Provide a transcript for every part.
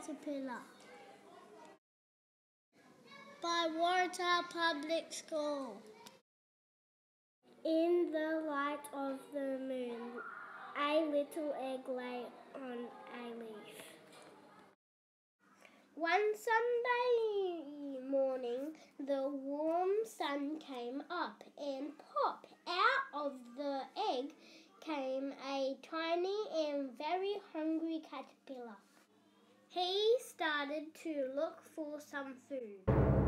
caterpillar. Bywater Public School. In the light of the moon, a little egg lay on a leaf. One Sunday morning, the warm sun came up, and pop, out of the egg came a tiny and very hungry caterpillar. He started to look for some food.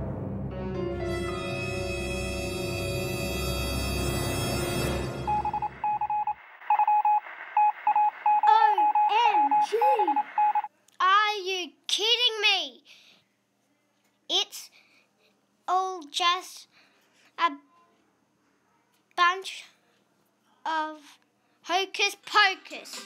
OMG! Are you kidding me? It's all just a bunch of hocus pocus.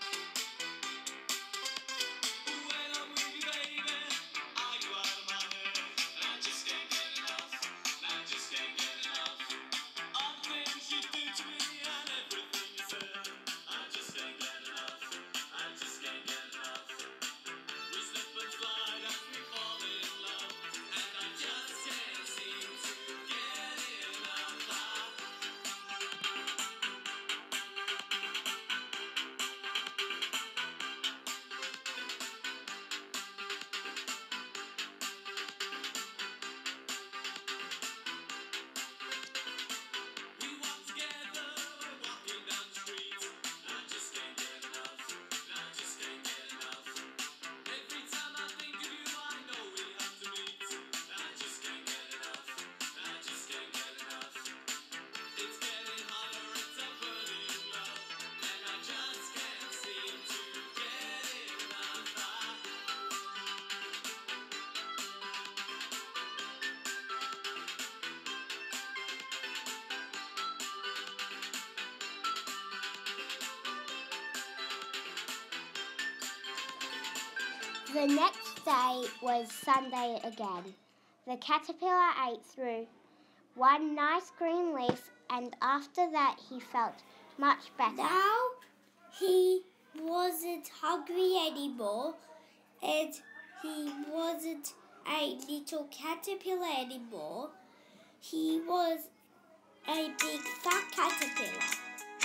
The next day was Sunday again. The caterpillar ate through one nice green leaf, and after that he felt much better. Now he wasn't hungry anymore, and he wasn't a little caterpillar anymore. He was a big fat caterpillar.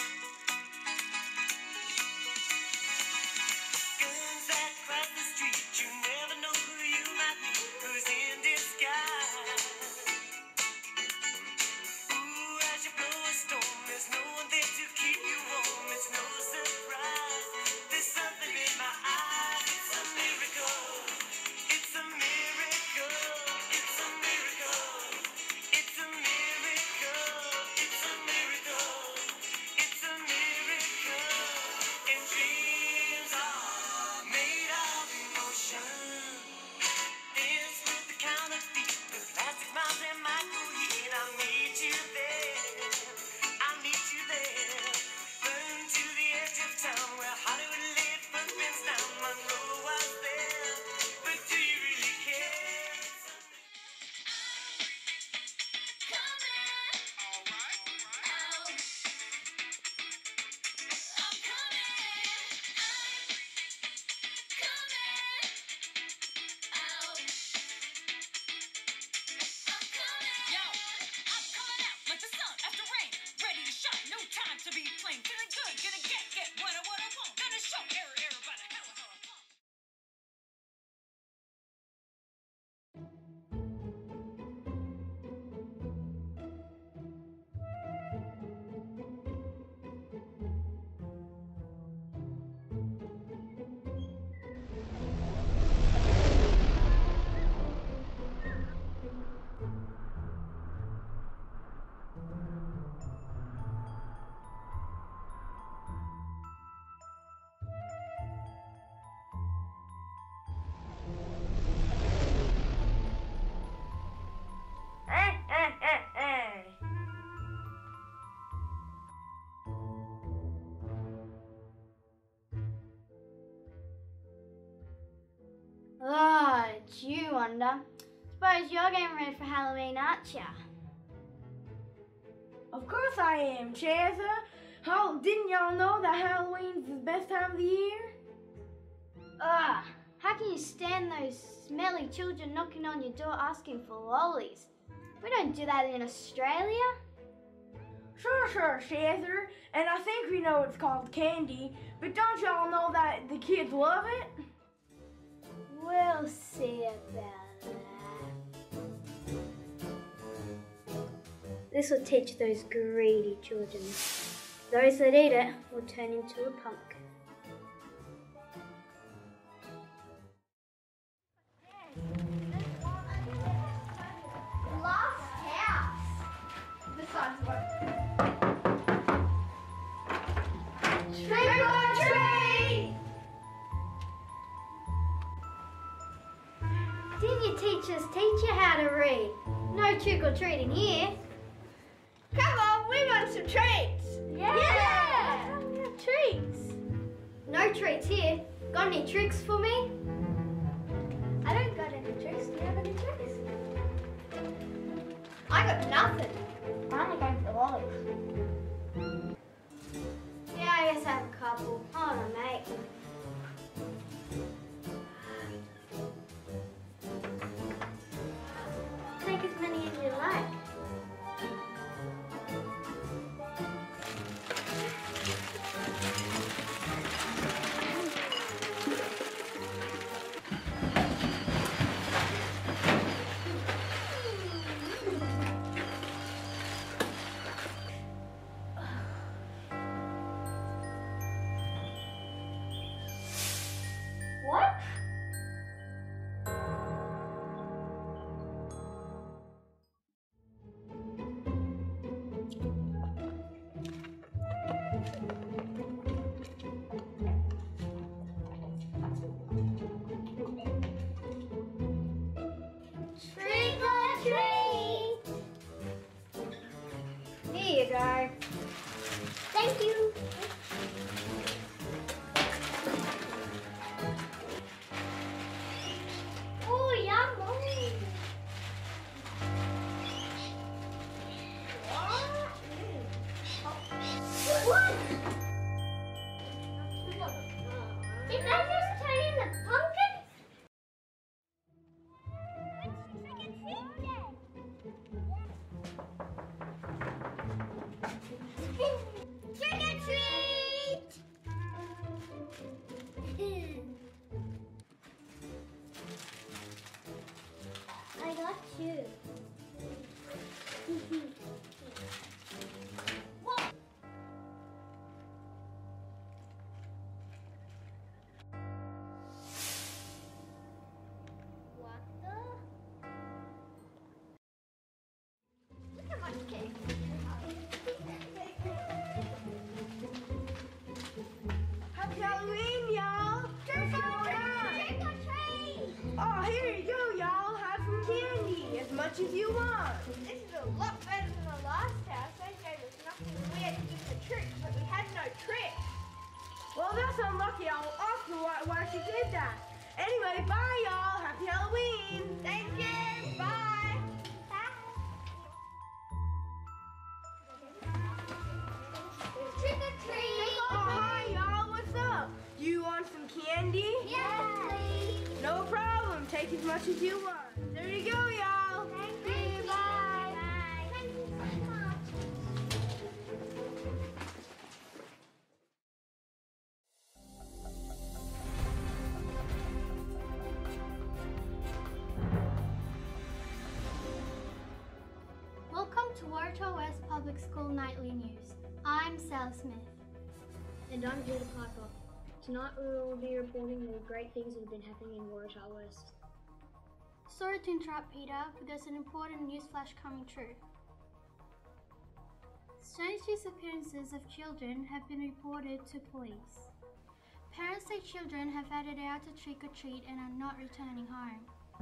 Oh, it's you, Wanda. Suppose you're getting ready for Halloween, aren't ya? Of course I am, Chazza. How didn't y'all know that Halloween's the best time of the year? Ugh, How can you stand those smelly children knocking on your door asking for lollies? We don't do that in Australia. Sure, Chaser. And I think we know it's called candy, but don't y'all know that the kids love it? We'll see about that. This will teach those greedy children. Those that eat it will turn into a pumpkin. Didn't your teachers teach you how to read? No trick-or-treating here. Come on, we want some treats. Yeah! We have treats. No treats here. Got any tricks for me? I don't got any tricks. Do you have any tricks? I got nothing. I'm only going for lollies. Yeah, I guess I have a couple. Hold on, mate. Take as many as you like. What? Trick or treat! Here you go. Thank you. Oh, yummy. What? Did I just turn in the pumpkin? Trick or treat! I got two. What the? Look how much cake. Happy Halloween, y'all. Trick or treat! Oh, here you go, y'all. Have some candy, as much as you want. This is a lot better than the last house. They gave us nothing. We had to give the tricks, but we had no tricks. Well, that's unlucky. I'll ask you why she did that. Anyway, bye, y'all. Happy Halloween. Thank you. Bye. Trick or treat! Oh, hi, y'all. What's up? You want some candy? Yes, please. No problem. Take as much as you want. There you go, y'all. Thank you. Bye. Thank you so much. Welcome to Waratah West Public School Nightly News. I'm Sal Smith. And I'm Peter Piper. Tonight we will be reporting the great things that have been happening in Waratah West. Sorry to interrupt, Peter, but there's an important news flash coming true. Strange disappearances of children have been reported to police. Parents say children have headed out to trick or treat and are not returning home.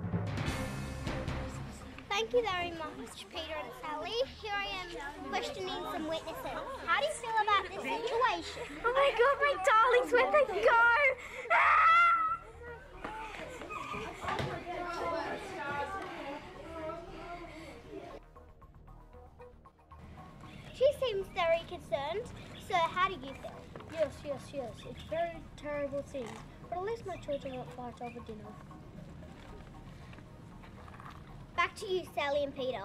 Thank you very much, Peter and Sally. Here I am questioning some witnesses. How do you feel about this situation? Oh my God, my darlings, where'd they go? She seems very concerned. So how do you feel? Yes. It's a very terrible thing. But at least my children won't fight over dinner. Back to you, Sally and Peter.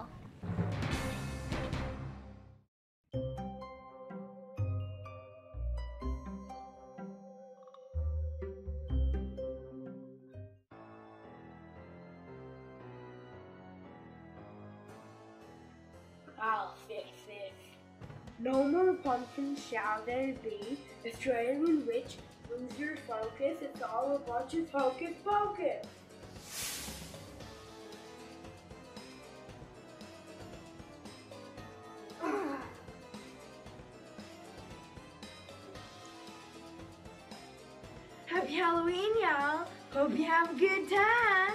I'll fix this. No more pumpkins shall there be. A trail in which lose your focus. It's all a bunch of hocus pocus. Happy Halloween, y'all. Hope you have a good time.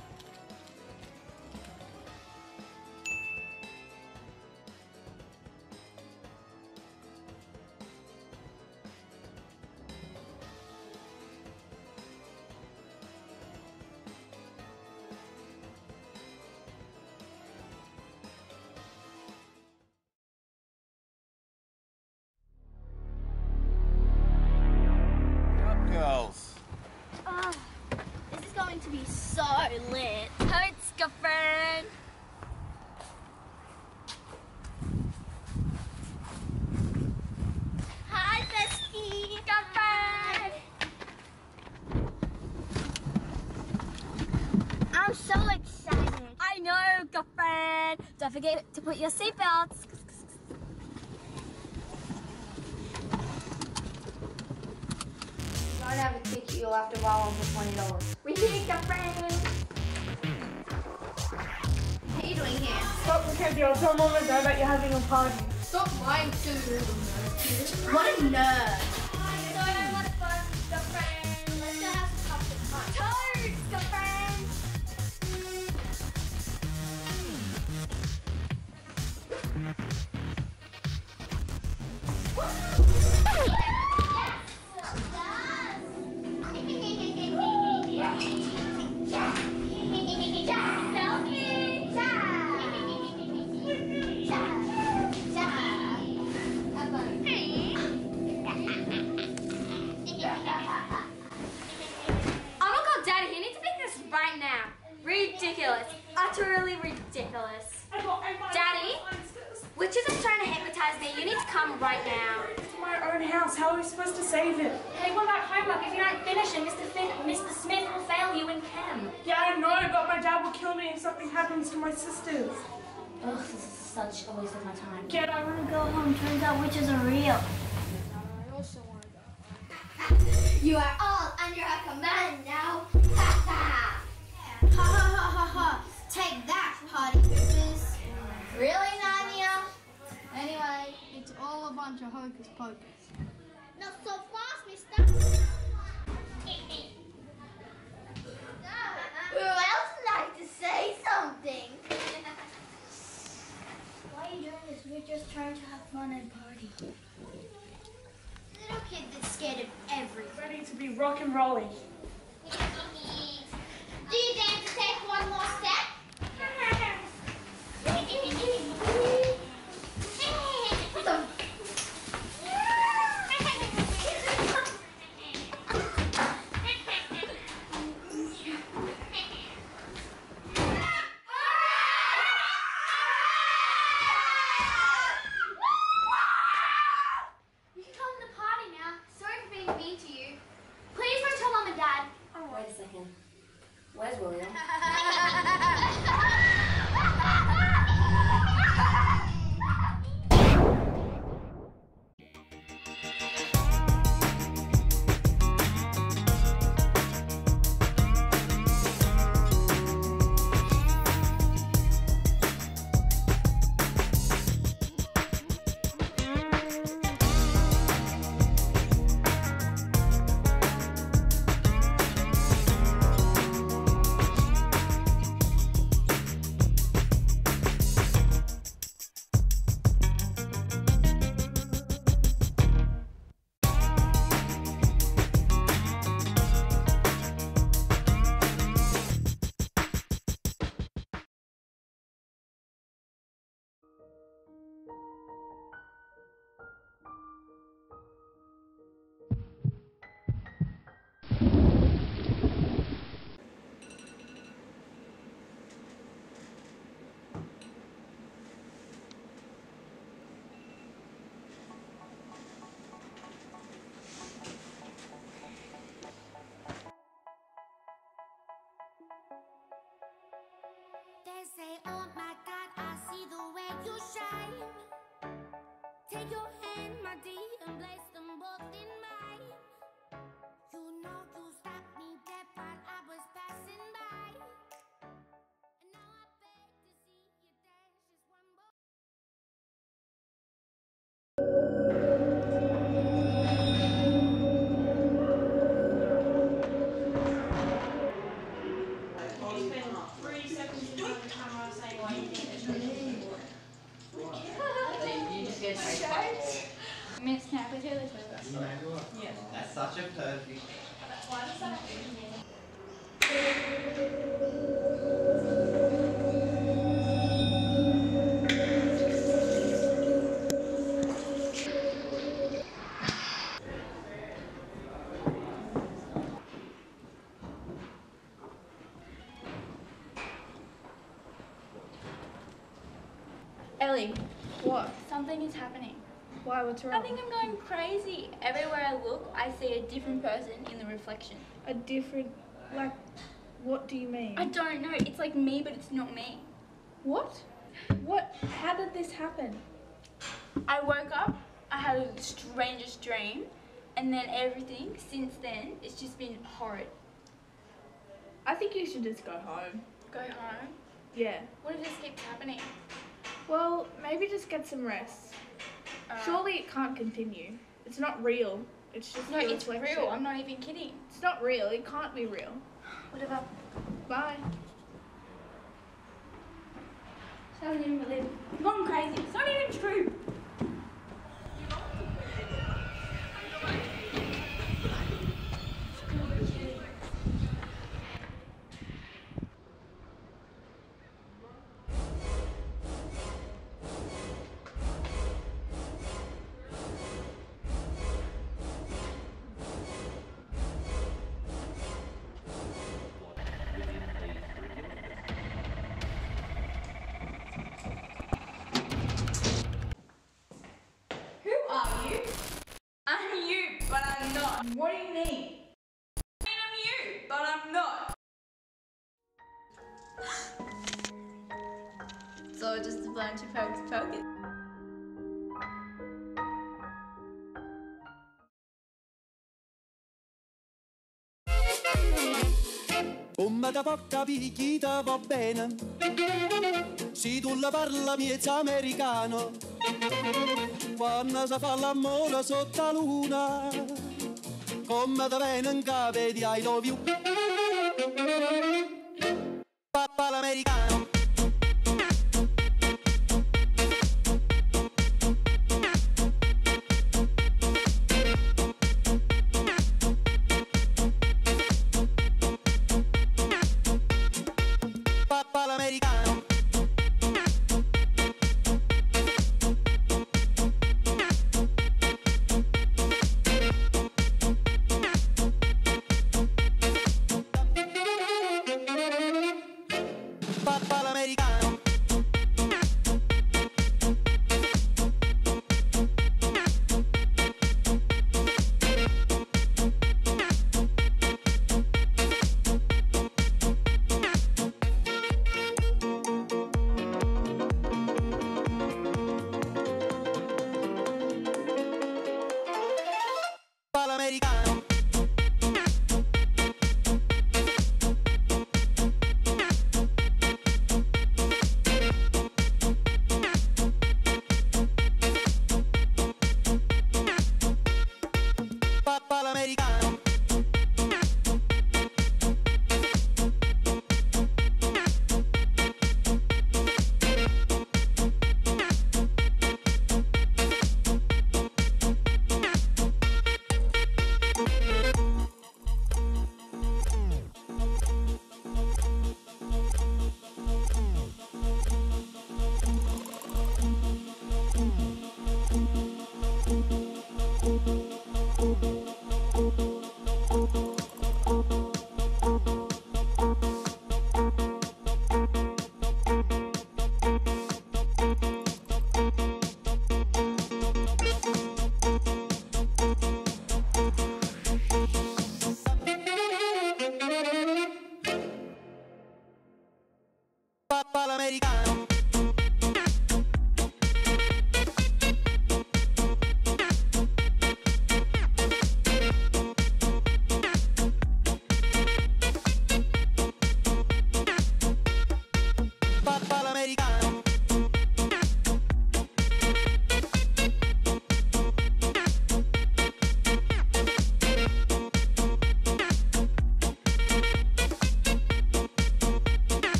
Girls. Oh, this is going to be so lit. Totes, girlfriend. Hi, bestie. Girlfriend. I'm so excited. I know, girlfriend. Don't forget to put your seatbelts. Don't have a ticket, you'll have to borrow them for $20. We're here, girlfriend. What are you doing here? Stop, Mackenzie. I'll tell Mom and Dad that you're having a party. Stop lying to me. What a nerd. So much fun, girlfriend. Let's go have some cupcake. Toads, girlfriend. Ridiculous. Utterly ridiculous. Daddy, which isn't trying to hypnotize me. You need to come right now. It's my own house. How are we supposed to save it? Hey, what about homework? If you don't finish it, Mr. Smith will fail you in chem. Yeah, I know, but my dad will kill me if something happens to my sisters. Ugh, this is such a waste of my time. Get I want to Go home. Turns out witches are real. I also want to go. You are all under our command now. Ha ha! Ha ha ha ha ha. Take that, party poopers. Really, Narnia? Anyway, It's all a bunch of hocus pocus. Not so fast, mister. who else would like to say something? Why are you doing this? We're just trying to have fun and party. Little kid that's scared of everything. Ready to be rock and rolling. Do you dare to take one more step? You can come to the party now. Sorry for being mean to you. Please don't tell Mum and Dad. Wait a second. Where's William? body and place them both in mine. You know you stopped me dead while I was passing by. And now I beg to see you dance just one more. Miss, can I please hear this over? Yeah. That's such a perfect. Why does that Ellie, What? something is happening. Why? What's I wrong? think I'm going crazy. Everywhere I look, I see a different person in the reflection. A different, like, what do you mean? I don't know. It's like me, but it's not me. What? What? How did this happen? I woke up, I had the strangest dream, and then everything since then, it's just been horrid. I think you should just go home. Go home? Yeah. What if this keeps happening? Well, maybe just get some rest. Surely it can't continue. It's not real. It's just No, your it's reflection. real. I'm not even kidding. It's not real. It can't be real. Whatever. Bye. I don't even believe it. I'm going crazy. It's not even true. I'm you, but I'm not. What do you mean? I mean, I'm you, but I'm not. So just a bunch of hocus pocus. Come da porca picchita va bene, se tu la parla miezza americano, quando si fa l'amore sotto la luna, come da bene in capo di I love you, papà l'americano.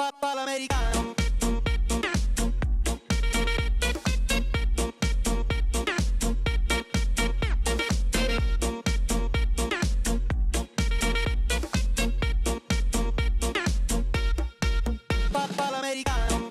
papà l'americano. Papà l'americano.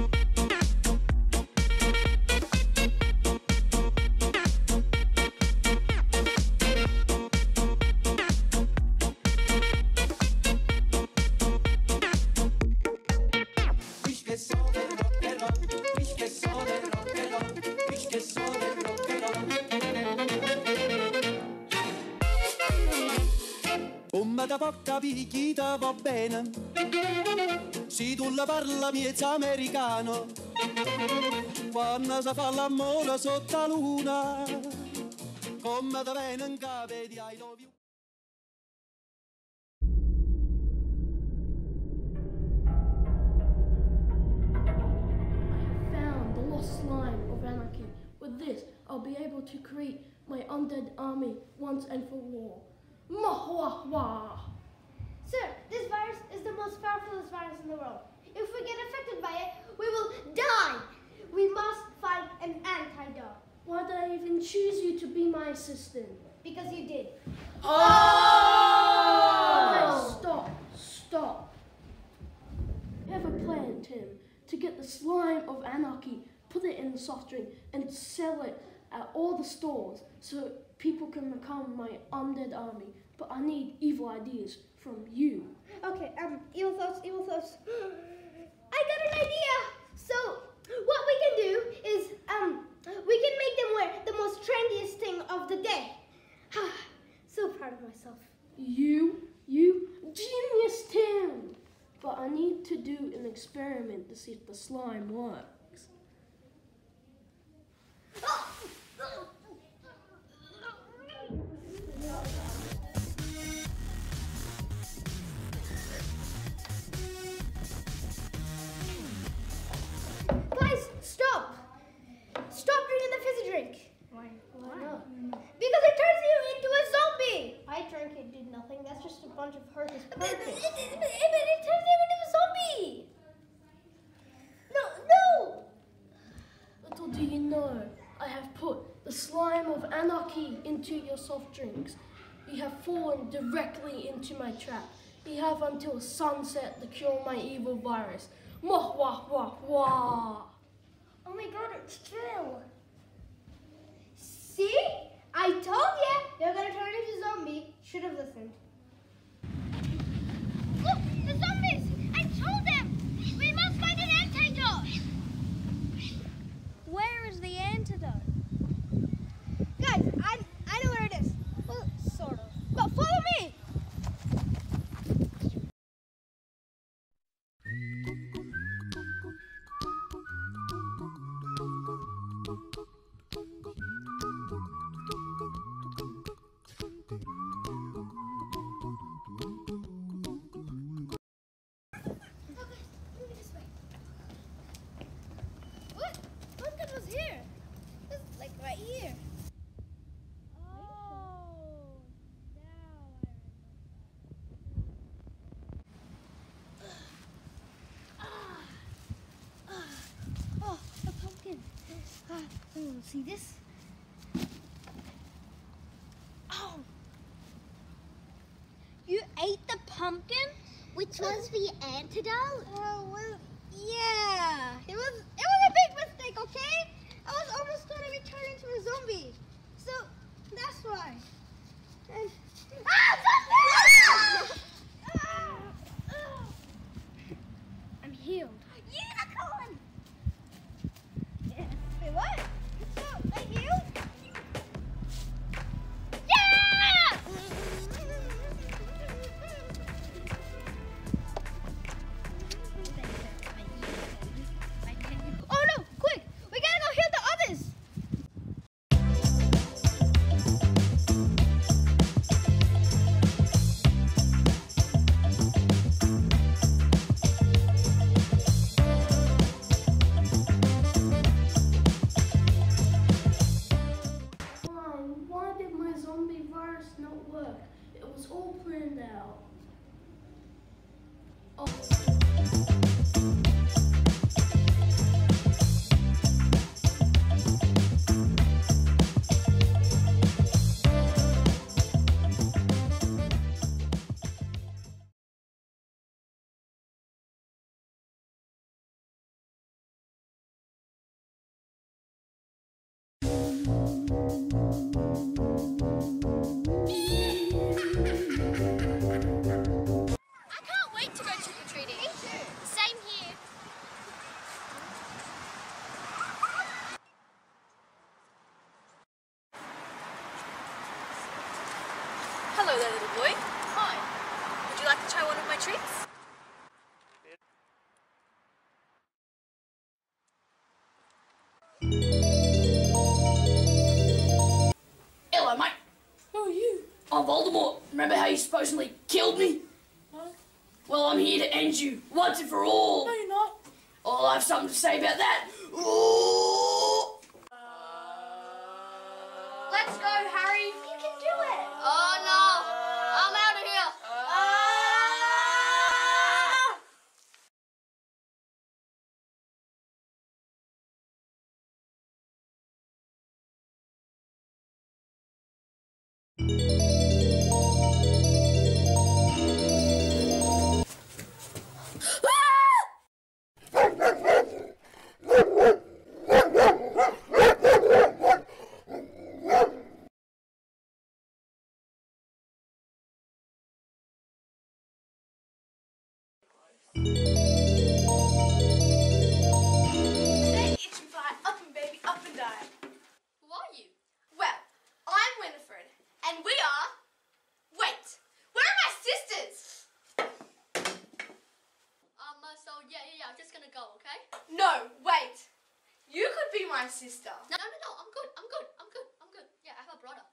Come da poca picchita va bene, se tu la parla miezza americano, quando si fa l'amore sotto la luna, come da bene in capo di I love you. Found the lost slime of anarchy. With this, I'll be able to create my undead army once and for all. Mahwah! Sir, this virus is the most powerful virus in the world. If we get affected by it, we will die. We must find an antidote. Why did I even choose you to be my assistant? Because you did. Okay, stop. I have a plan, Tim, to get the slime of anarchy, put it in the soft drink, and sell it at all the stores so people can become my undead army. But I need evil ideas from you. Okay, evil thoughts. I got an idea. So, what we can do is, we can make them wear the most trendiest thing of the day. So proud of myself. You, genius, Tim. But I need to do an experiment to see if the slime works. Guys, stop! Stop drinking the fizzy drink. Why not? Because it turns you into a zombie. I drank it, did nothing. That's just a bunch of hocus pocus. But it turns you into a zombie. No! Little do you know, I have put the slime of anarchy into your soft drinks. You have fallen directly into my trap. You have until sunset to cure my evil virus. Wah, wah, wah, wah. Oh my god, it's true. See? I told you they're gonna turn into a zombie. Should have listened. Look, the zombies! I told them! We must find an antidote! Where is the antidote? Guys, I know where it is. Well, sort of. But follow me! Here. It's like right here. Oh, a pumpkin. See this? Oh. You ate the pumpkin? Which was the antidote? Oh, well, yeah. It was a big mistake, okay? I was almost going to be turned into a zombie. So, that's why. And... zombie! I'm healed. Unicorn! Yeah. Wait, what? So, I healed? Yeah! Oh no! Quick! We gotta go heal the others! Why did my zombie virus not work? It was all planned out. Oh. Remember how you supposedly killed me? What? Well, I'm here to end you once and for all. No, you're not. Oh, I have something to say about that. Ooh. Let's go, Harry. You can do it. Oh, no. I'm out of here. Who are you? Well, I'm Winifred, and we are... Wait, where are my sisters? So yeah, I'm just gonna go, okay? No, wait. You could be my sister. No, I'm good. Yeah, I have a brother.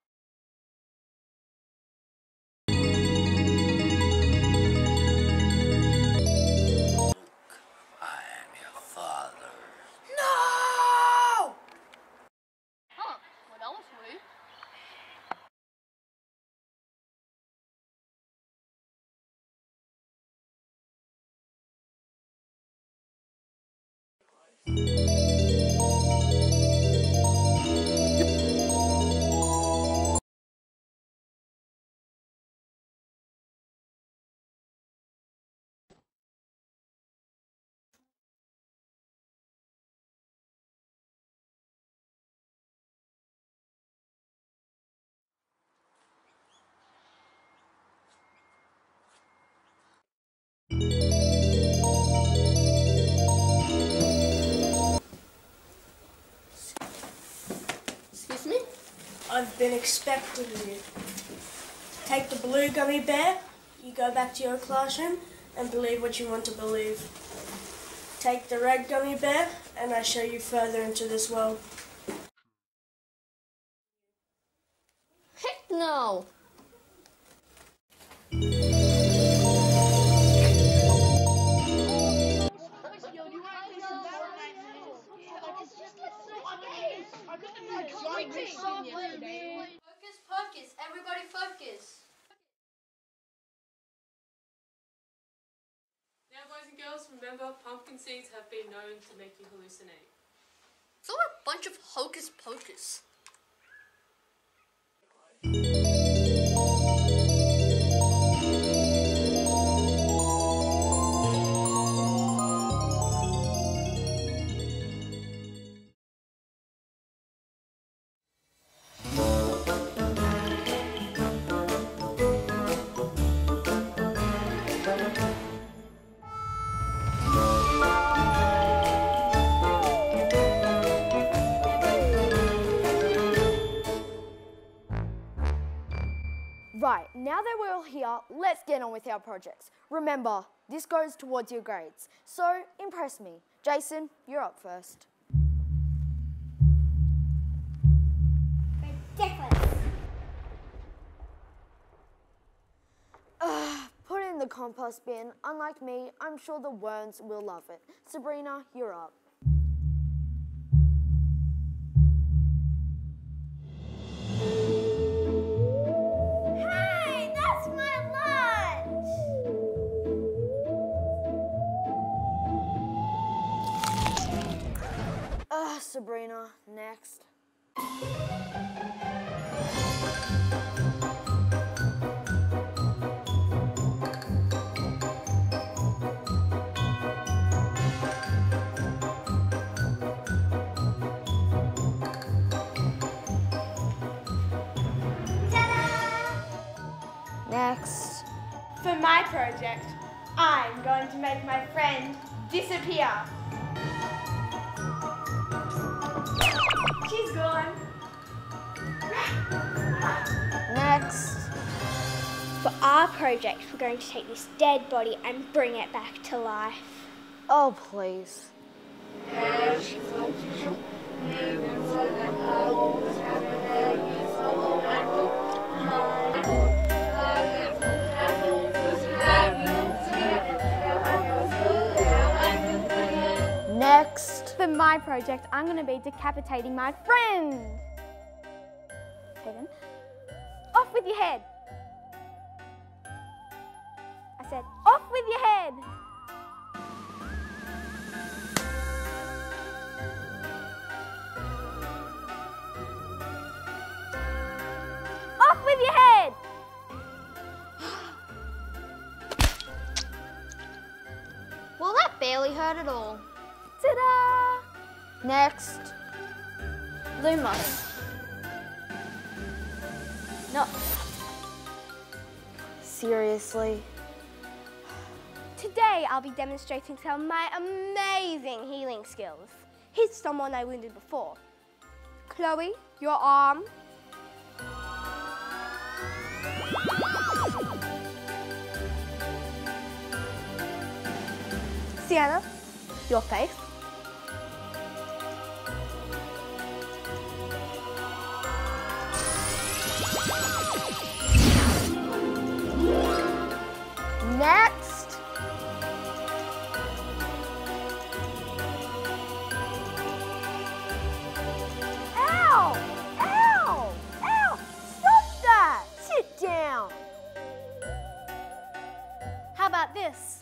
I am your father. No! Huh, well that was weird. Excuse me? I've been expecting you. Take the blue gummy bear, you go back to your classroom and believe what you want to believe. Take the red gummy bear and I show you further into this world. Heck no! Focus, everybody focus. Now, boys and girls, remember, pumpkin seeds have been known to make you hallucinate. It's all a bunch of hocus pocus. Right, now that we're all here, let's get on with our projects. Remember, this goes towards your grades. So, impress me. Jason, you're up first. Ridiculous. Put it in the compost bin. Unlike me, I'm sure the worms will love it. Sabrina, you're up. Hey, that's my lunch! Sabrina, next. Next. For my project, I'm going to make my friend disappear. She's gone. Next. For our project, we're going to take this dead body and bring it back to life. Oh, please. my project, I'm going to be decapitating my friend. Okay then. Off with your head. I said, off with your head. Off with your head. Well, that barely hurt at all. Ta-da! Next. Lumos. No. Seriously? Today I'll be demonstrating some of my amazing healing skills. Here's someone I wounded before. Chloe, your arm. Sienna, your face. Next. Ow! Ow! Ow! Stop that! Sit down. How about this?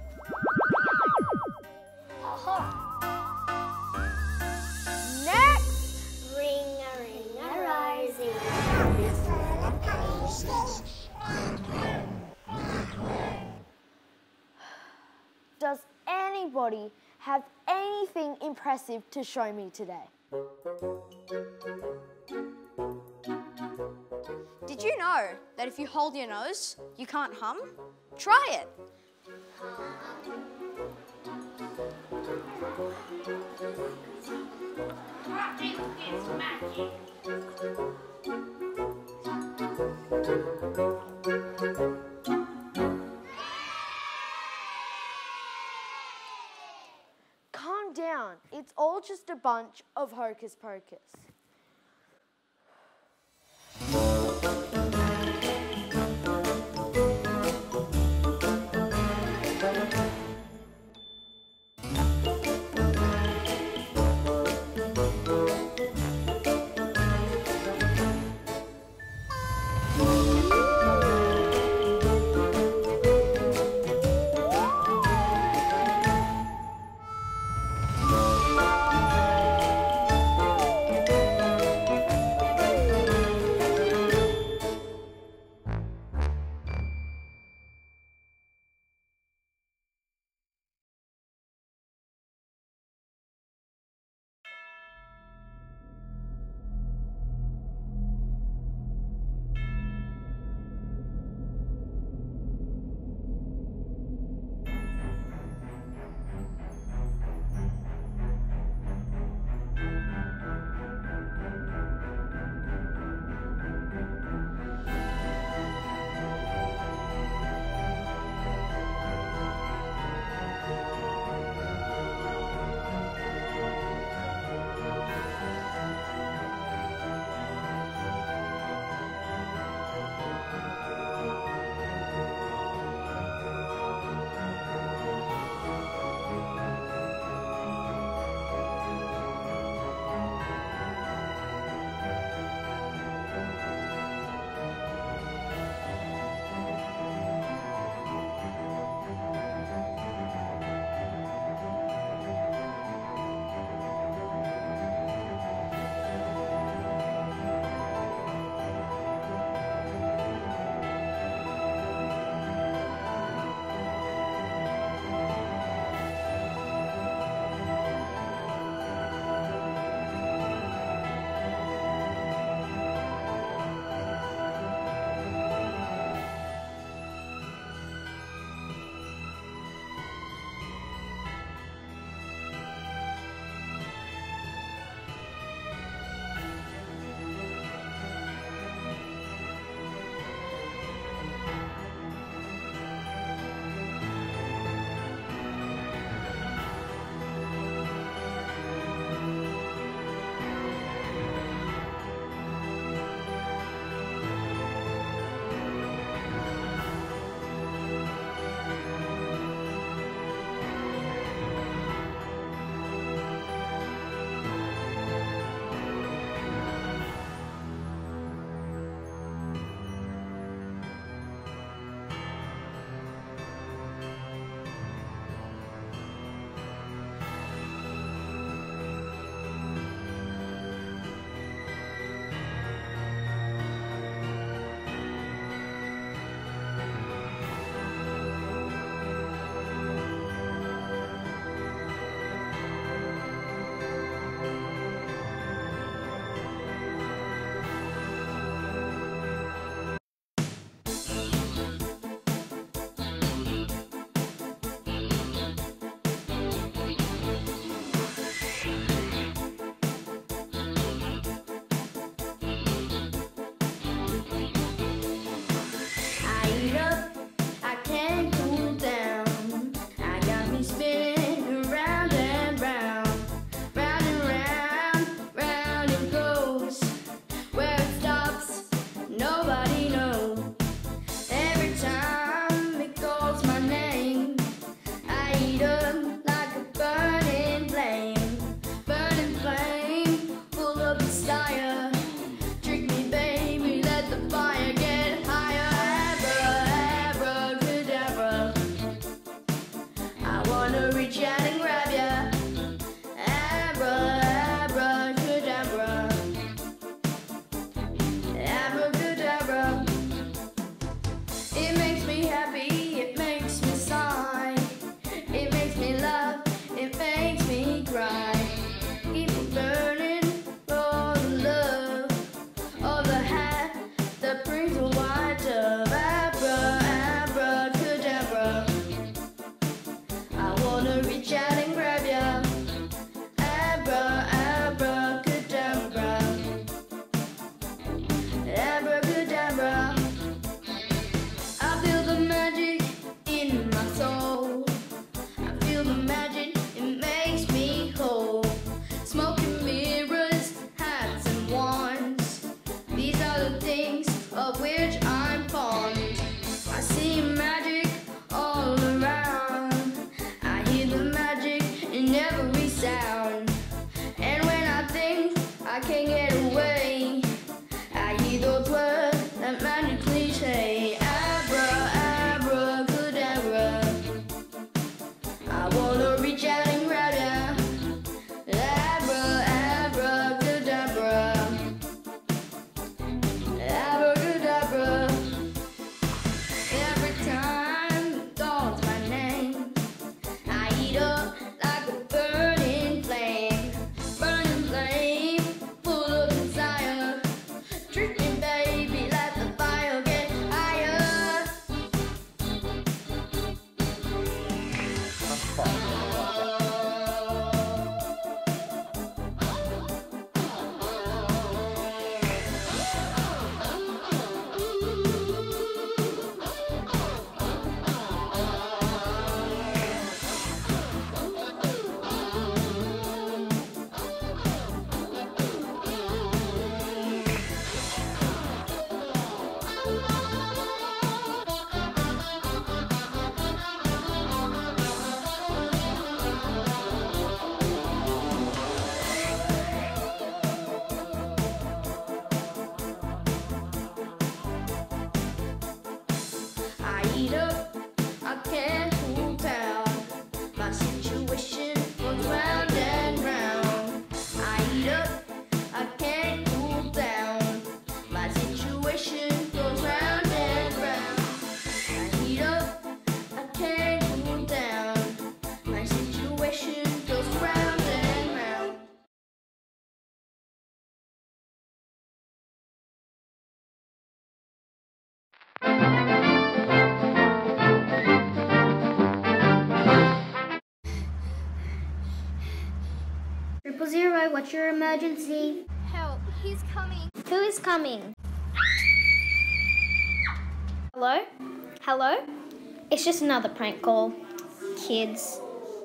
Next! Ring-a-ring-a-rosy. Does anybody have anything impressive to show me today? Did you know that if you hold your nose, you can't hum? Try it. Calm down. It's all just a bunch of hocus pocus. Hello, what's your emergency? Help, he's coming. Who is coming? Hello? Hello? It's just another prank call. Kids.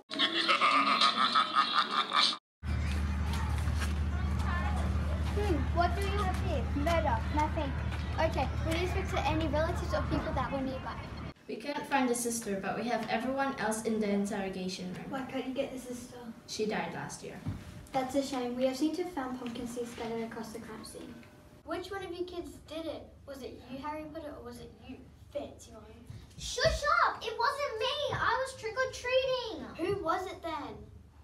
What do you have here? Murder, nothing. Okay, will you speak to any relatives or people that were nearby? We can't find the sister, but we have everyone else in the interrogation room. Why can't you get the sister? She died last year. That's a shame. We have seen to found pumpkin seeds scattered across the crime scene. Which one of you kids did it? Was it you, Harry Potter, or was it you, Fancy One? Shush up! It wasn't me! I was trick-or-treating! Who was it then?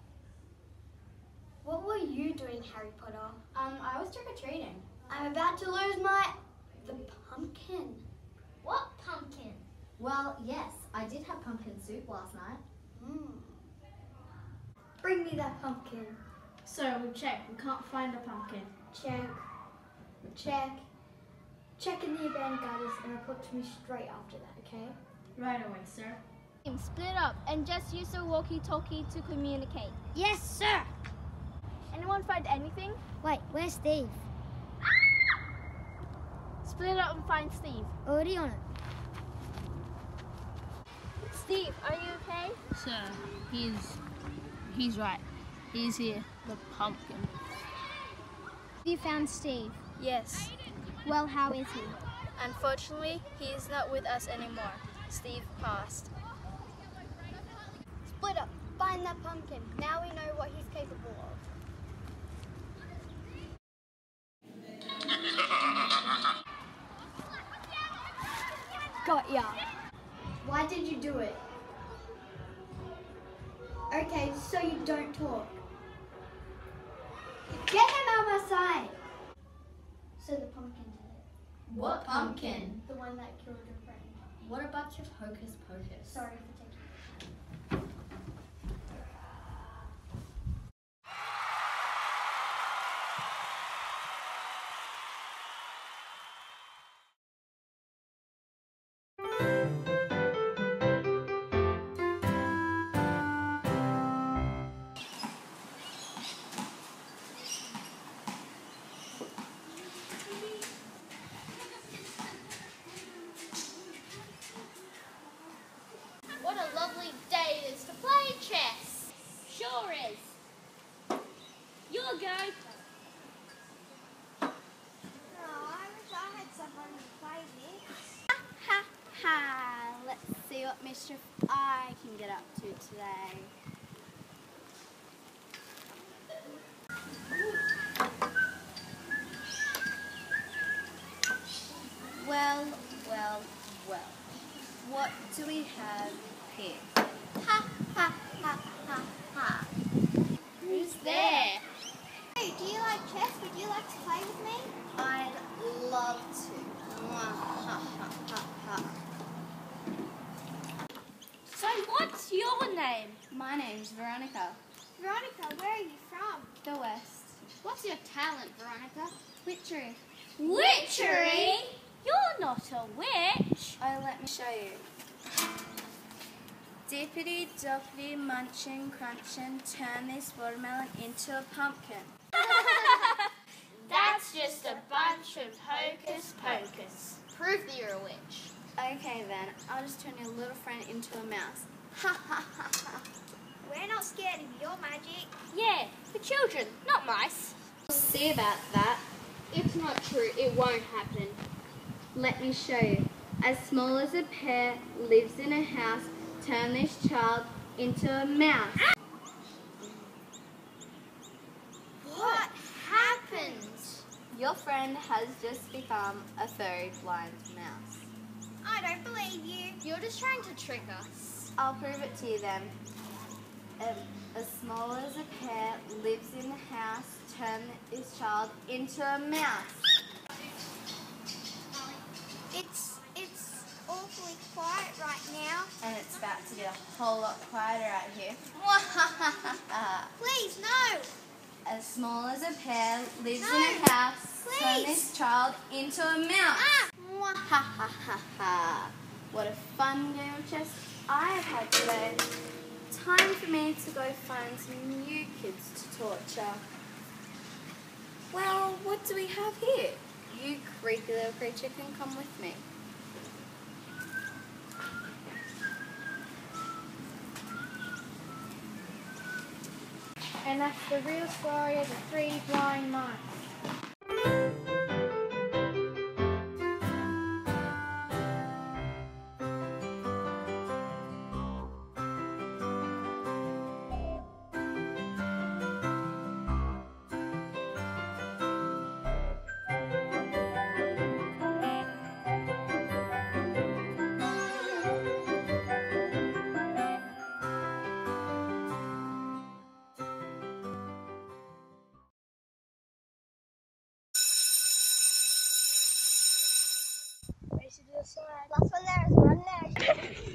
What were you doing, Harry Potter? I was trick-or-treating. I'm about to lose the pumpkin. What pumpkin? Well, yes, I did have pumpkin soup last night. Bring me that pumpkin. Sir, we've checked. We can't find the pumpkin. Check in the abandoned gardens and report to me straight after that, okay? Right away, sir. Split up and just use the walkie-talkie to communicate. Yes, sir! Anyone find anything? Wait, where's Steve? Split up and find Steve. Already on it. Steve, are you okay? Sir, he's right. He's here, the pumpkin. You found Steve? Yes. Well, how is he? Unfortunately, he is not with us anymore. Steve passed. Split up, find that pumpkin. Now we know what he's capable of. Got ya. Why did you do it? Okay, so you don't talk. Get him out of my sight! So the pumpkin did it. What pumpkin? The one that killed your friend. What a bunch of hocus pocus. Sorry for taking it. What a lovely day it is to play chess. Sure is. Your go. Oh, I wish I had someone to play with. Ha ha! Let's see what mischief I can get up to today. Well. What do we have here? Ha ha ha ha ha! Who's there? Hey, do you like chess? Would you like to play with me? I'd love to. Ha ha ha ha. So what's your name? My name's Veronica. Veronica, where are you from? The West. What's your talent, Veronica? Witchery. Witchery? You're not a witch. Oh, let me show you. Dippity doppity munchin crunchin, turn this watermelon into a pumpkin. That's just a bunch of hocus pocus. Prove that you're a witch. Okay then, I'll just turn your little friend into a mouse. Ha ha ha ha. We're not scared of your magic. Yeah, for children, not mice. We'll see about that. It's not true. It won't happen. Let me show you. As small as a pear, lives in a house, turn this child into a mouse. What happened? Your friend has just become a furry blind mouse. I don't believe you. You're just trying to trick us. I'll prove it to you then. As small as a pear, lives in the house, turn this child into a mouse. It's awfully quiet right now. And it's about to get a whole lot quieter out here. Please, no. As small as a pear, lives in a house, turn this child into a mouse. What a fun game of chess I have had today. Time for me to go find some new kids to torture. Well, what do we have here? You creepy little creature can come with me. And that's the real story of the 3 blind mice. Race to the slide. Last one there is one there.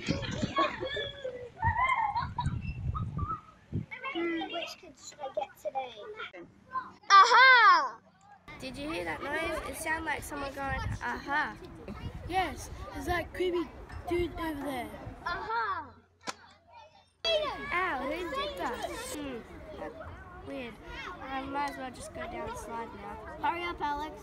Which kids should I get today? Aha! Did you hear that noise? It sounded like someone going, aha. Yes, there's that creepy dude over there. Aha! Ow, who did that? That's weird. I might as well just go down the slide now. Hurry up, Alex.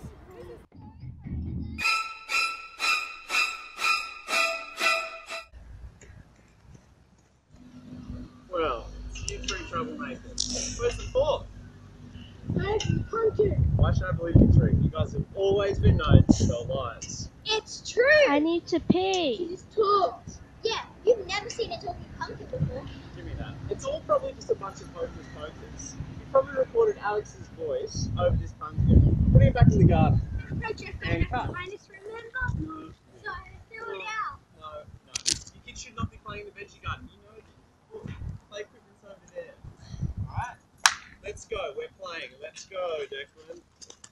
Well, it's you 3 troublemakers. Where's the 4th? Hey, pumpkin! Why should I believe you 3? You guys have always been known to tell lies. It's true! I need to pee. She just talks. Yeah, you've never seen a talking pumpkin before. Give me that. It's all probably just a bunch of hocus pocus. You probably recorded Alex's voice over this pumpkin, putting it back in the garden. Roger, And cut. Highness, remember? No. So, throw it out. No. You kids should not be playing in the veggie garden. You know this. Look, play equipment's over there. Alright? Let's go. We're playing. Let's go, Declan.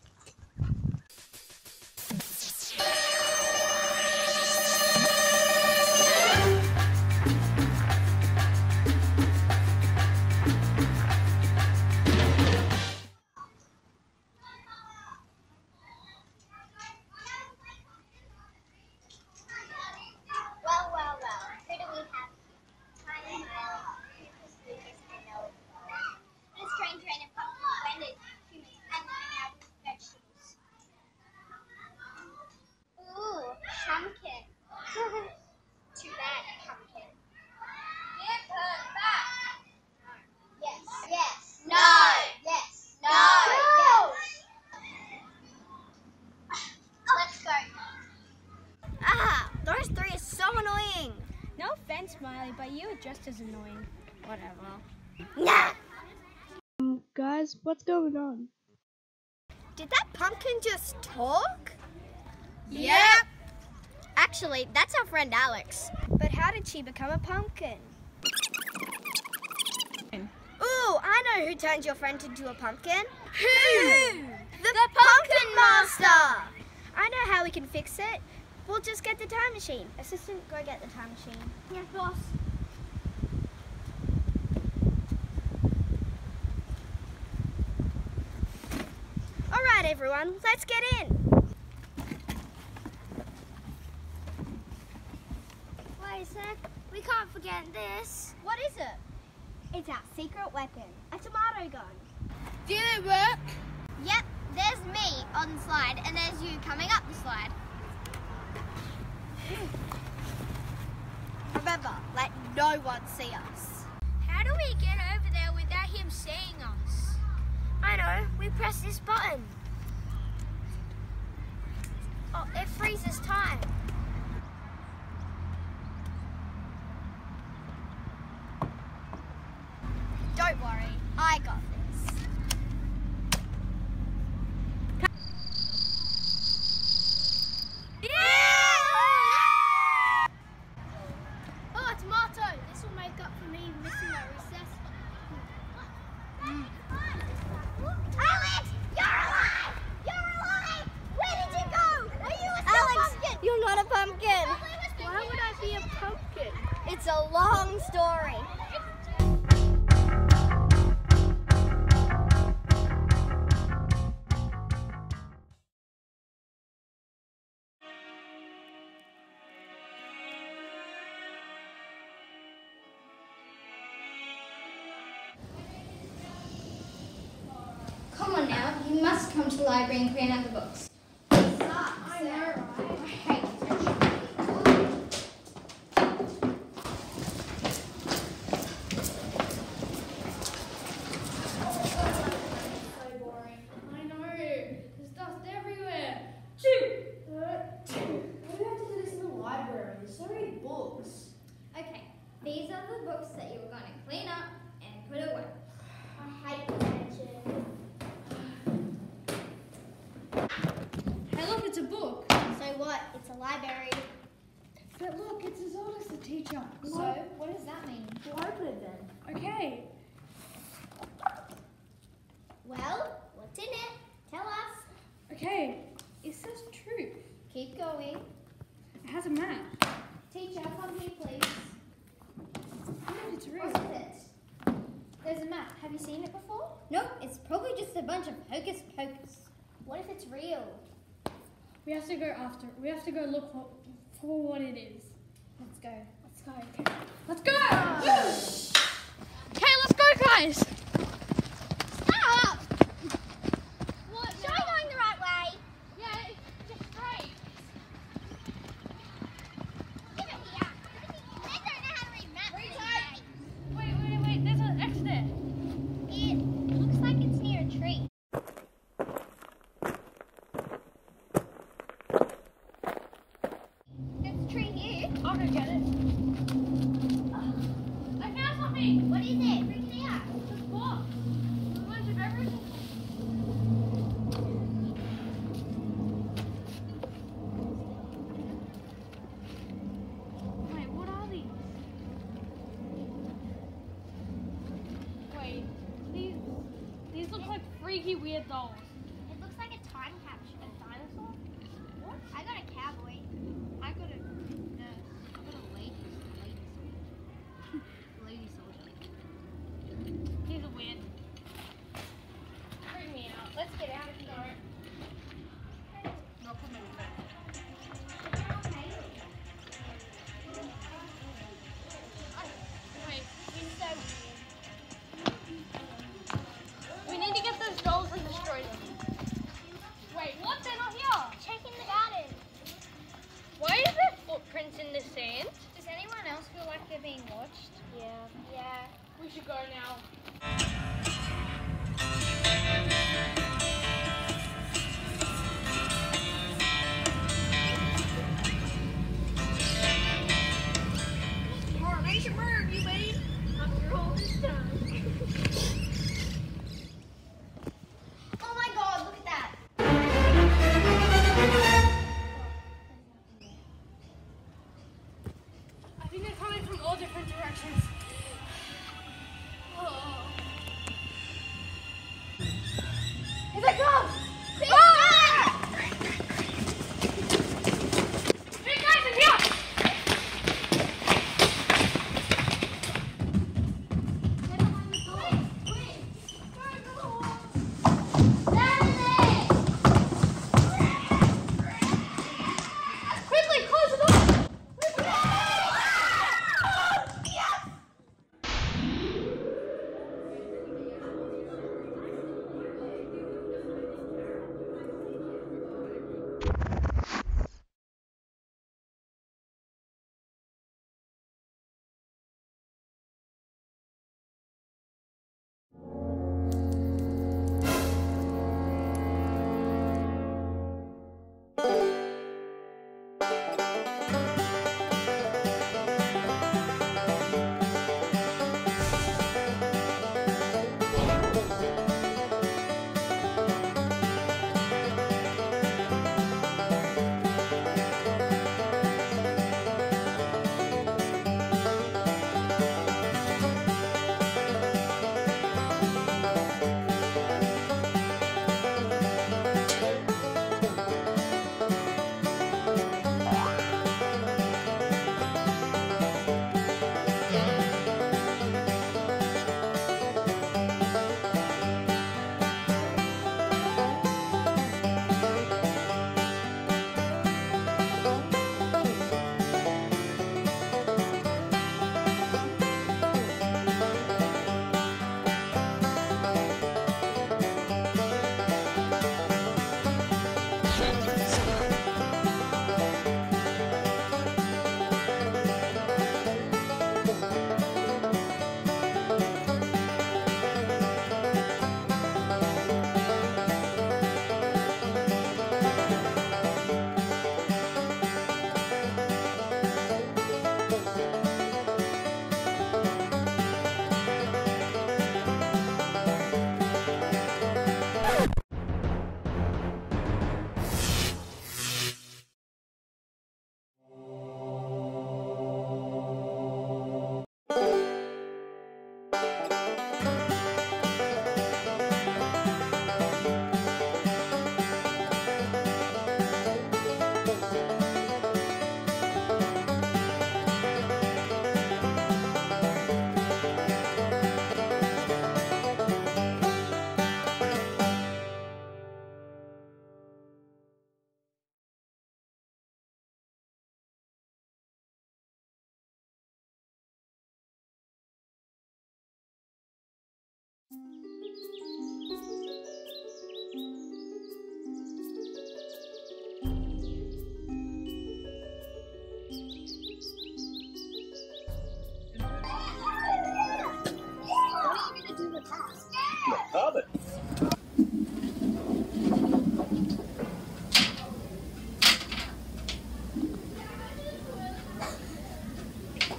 Well. Who do we have? Tiny Miles, Lucas, and Noah. And a strange rain of pumpkins blended humans and running out of vegetables. Ooh, pumpkin. Too bad, pumpkin. Give her back. Yes. No. Yes. No. Yes. Let's go. Ah, those 3 are so annoying. No offense, Smiley, but you are just as annoying. Whatever. Nah. Guys, what's going on? Did that pumpkin just talk? Yep. Actually, that's our friend Alex. But how did she become a pumpkin? Ooh, I know who turned your friend into a pumpkin. Who? The Pumpkin Master! I know how we can fix it. We'll just get the time machine. Assistant, go get the time machine. Yeah, boss. All right, everyone, let's get in. Wait a sec. We can't forget this. What is it? It's our secret weapon. A tomato gun. Did it work? Yep. There's me on the slide, and there's you coming up the slide. Remember, let no one see us. How do we get over there without him seeing us? I know, we press this button. Oh, it freezes time. Don't worry, I got this. Oh, a tomato! This will make up for me missing my recess. Alex! You're alive! You're alive! Where did you go? Are you a pumpkin? You're not a pumpkin. Why would I be a pumpkin? It's a long story. Come on now, You must come to the library and clean out the books. I know, right? I hate detention. So boring. I know. There's dust everywhere. Choo! We have to do this in the library. There's so many books. Okay, these are the books that you were going to clean up and put away. I hate detention. Hey, look, it's a book. So what? It's a library. But look, it's as old as the teacher. So, what does that mean? We'll open it then. Okay. Well, what's in it? Tell us. Okay, it says truth. Keep going. It has a map. Teacher, come here, please. I know it's real. What's it? There's a map. Have you seen it before? Nope, it's probably just a bunch of hocus pocus. What if it's real? We have to go look for what it is. Let's go. Let's go. Okay. Let's go! Okay, let's go, guys! Stop! What? Sure you're going the right way. Yeah, it's just straight. Give it here. They don't know how to read maps. Wait, there's an X there. It looks like it's near a tree. There's a tree here. I'll go get it. I found something! What is it? Bring it out. This book. A bunch of everything. Wait, what are these? Wait, these look like freaky weird dolls. It looks like a time capsule. A dinosaur? What? I got a cowboy. I got a nurse. I got a lady soldier. Lady soldier. These are weird. Bring me out. Let's get out of here. No, come in. Wait, you're so weird. We need to get those dolls and destroy them. Wait, what? They're not here. Check in the garden. Why is there footprints in the sand? Does anyone else feel like they're being watched? Yeah. We should go now. Coronation bird, you mean? After all this time. Oh my god, look at that. I think they're coming from all different directions. Oh. Here they come! Ah! Hey guys, in here!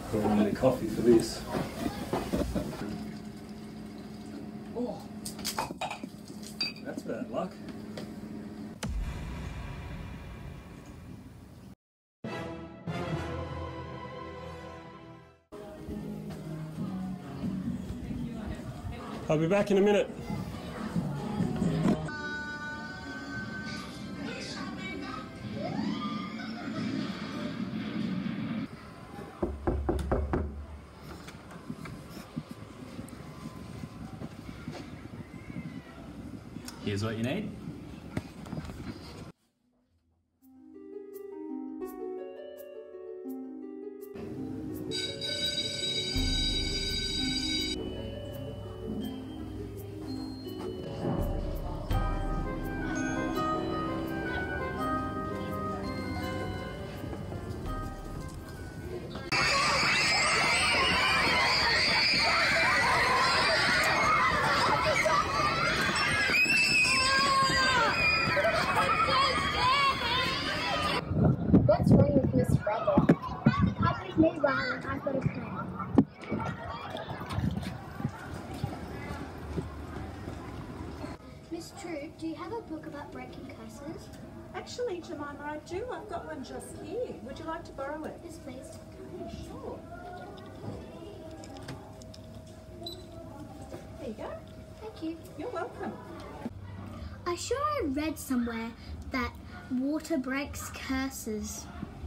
Probably need a coffee for this. Oh, that's bad luck. I'll be back in a minute. Here's what you need. What's wrong with Miss Bradley? Come with me, Ryan. I've got a plan. Miss True, do you have a book about breaking curses? Actually, Jemima, I do. I've got one just here. Would you like to borrow it? Yes, please. Okay, sure. There you go. Thank you. You're welcome. I'm sure I read somewhere that water breaks curses.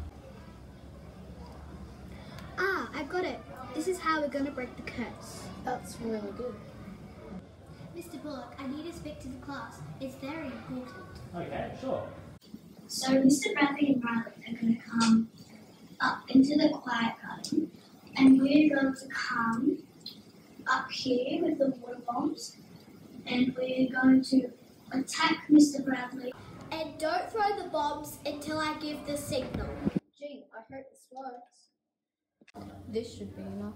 Ah, I've got it. This is how we're going to break the curse. That's really good. Mr. Bullock, I need to speak to the class. It's very important. Okay, sure. So Mr. Bradley and Riley are going to come up into the quiet garden, and we're going to come up here with the water bombs, and we're going to attack Mr. Bradley. And don't throw the bombs until I give the signal. Gee, I hope this works. This should be enough.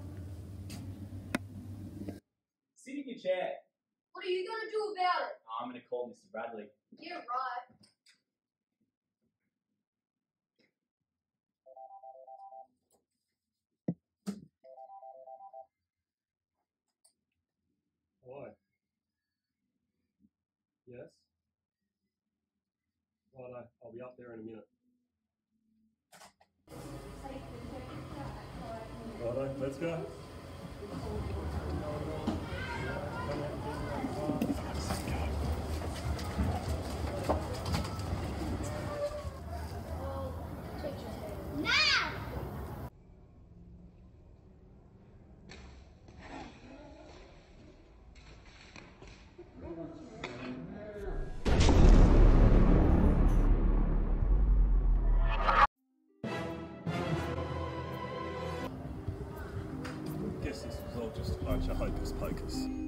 Sit in your chair. What are you going to do about it? I'm going to call Mr. Bradley. Yeah, right. Why? Yes? Righto, I'll be up there in a minute. Righto, let's go. Now! Guess this was all just a bunch of hocus pocus.